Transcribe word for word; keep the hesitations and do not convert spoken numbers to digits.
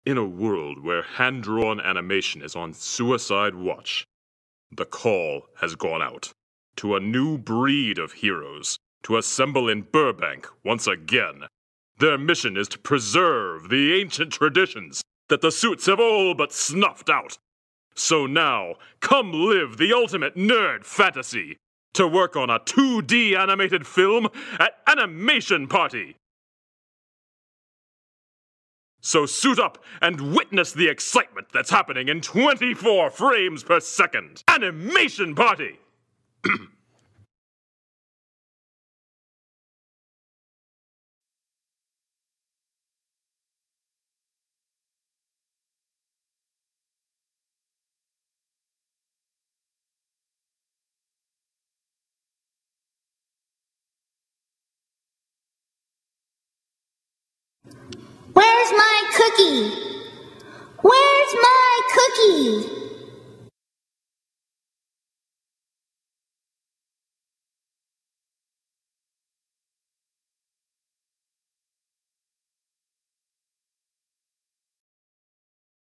In a world where hand-drawn animation is on suicide watch, the call has gone out to a new breed of heroes to assemble in Burbank once again. Their mission is to preserve the ancient traditions that the suits have all but snuffed out. So now, come live the ultimate nerd fantasy to work on a two D animated film at Animation Party. So suit up and witness the excitement that's happening in twenty-four frames per second. Animation Party! Where's my cookie? Where's my cookie?